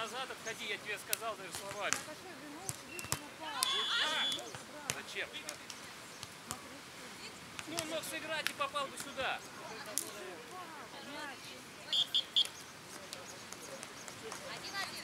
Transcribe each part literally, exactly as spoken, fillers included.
назад отходи, я тебе сказал даже словами. Зачем? Ну, он мог сыграть и попал бы сюда. Один-один.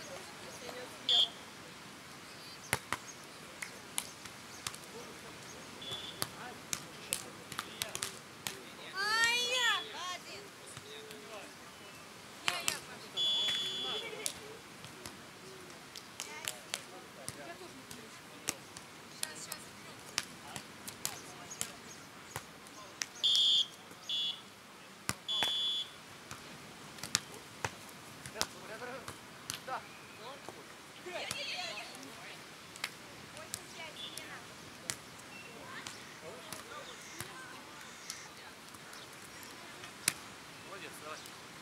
Молодец, давай.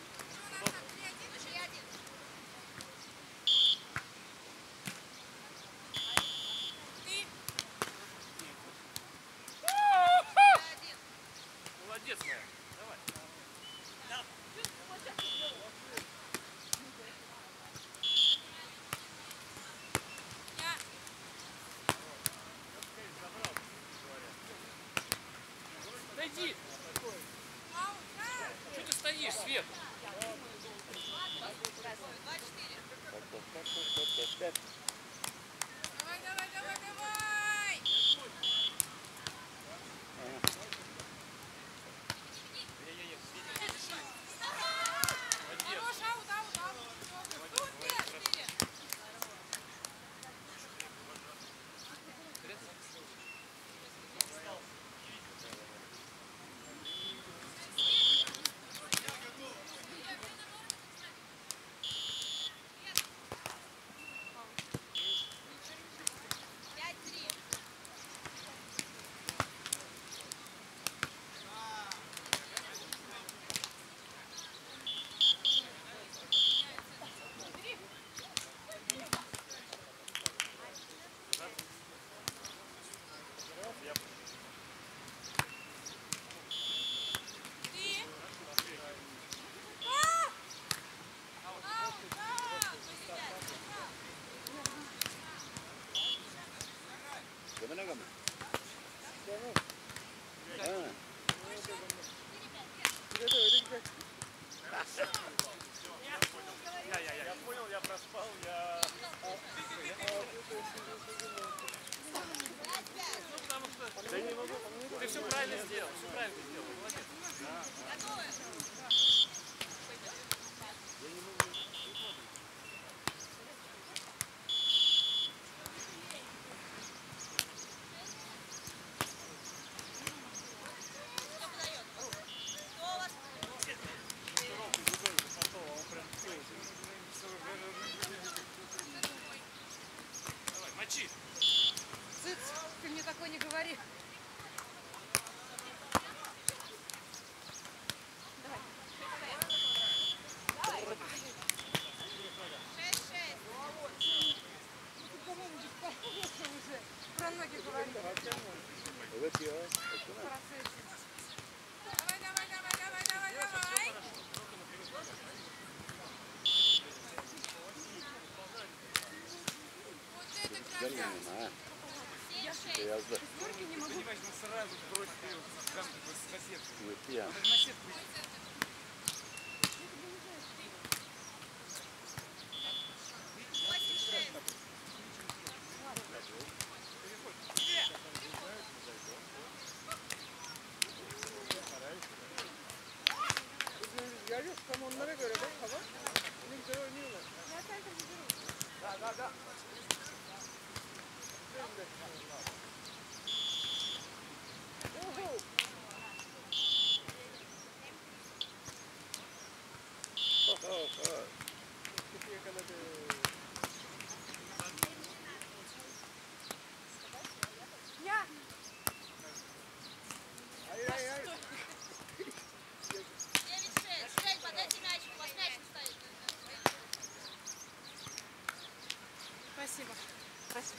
Молодец, моя. Давай. Подойди. Что ты стоишь, Свет? Давай, давай, давай, давай! Хорош, аут, аут, аут. Супер! Я понял, я проспал, я... Ну, потому что... Да не могу. Ты все правильно сделал, все правильно сделал. Молодец. Готовы? Кто подает? Кто у вас? Давай, мочи. Цыц, ты мне такое не говори. Шесть-шесть. Уже про ноги говори. Давай, давай, давай, давай, давай, давай. Вот это красавчик. Семь-шесть. Турки не могу. Понимаешь, мы сразу бросили его с соседкой. Вот я. На сетку. Восемь-шесть. Görüyor musun? Tam onlara göre bak hava. Ne güzel oynuyorlar. Da da da. Oho. Oho. Oho. Kötü yakaladı. Я. Hayır hayır hayır. Девять-шесть. Жень, подайте мяч. У вас мяч не стоит. Спасибо. Спасибо.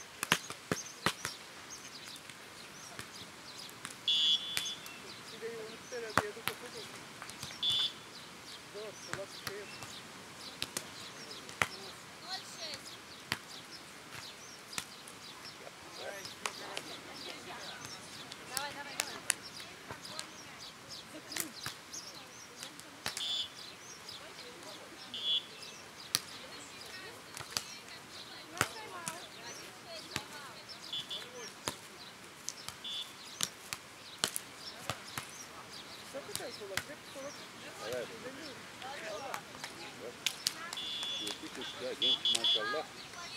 Тебе его не стреляют, я иду попробую. Да, салат стоит. Ноль-шесть. bak hep sola. Evet. Yedi kuşta genç maşallah.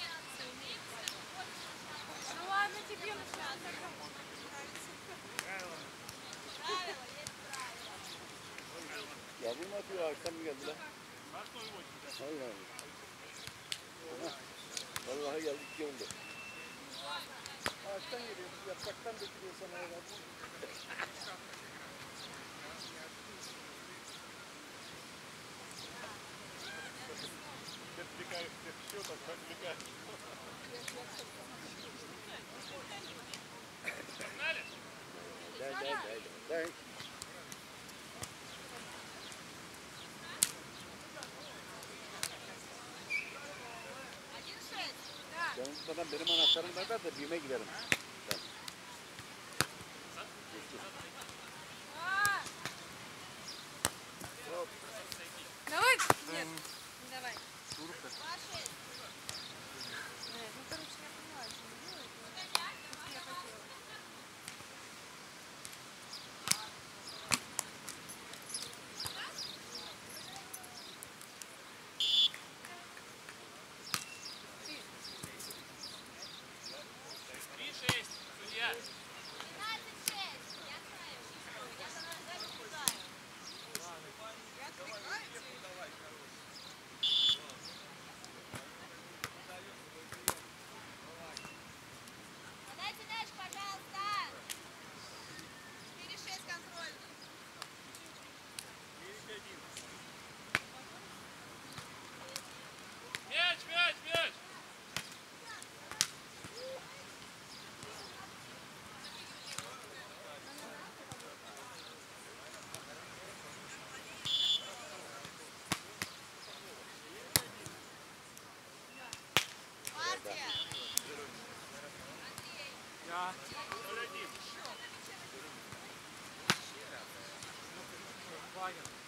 Ну ладно, тебе начинать. Правило, есть правило. Yavrum atıyor akşam mı geldi lan? Vallahi. Aha. Vallahi geldik iki oldu. Ağaçtan geliyor. Yapraktan dökülüyor sana herhalde. Дай, дай, дай, дай. Один шесть. Sen unutmadan benim anahtarımı ver ver de BİM'e giderim. Ben. А! Давай. Нет, не давай. Два шесть. Нет, ну короче, я поняла, что не делать. но я хотела. Три шесть, судья. Двенадцать шесть. Я знаю. Я даже наблюдаю. Я отвлекаюсь. Подайте мяч, пожалуйста. Четыре шесть контрольный. Мяч, мяч, мяч. Партия. Я. Ваня.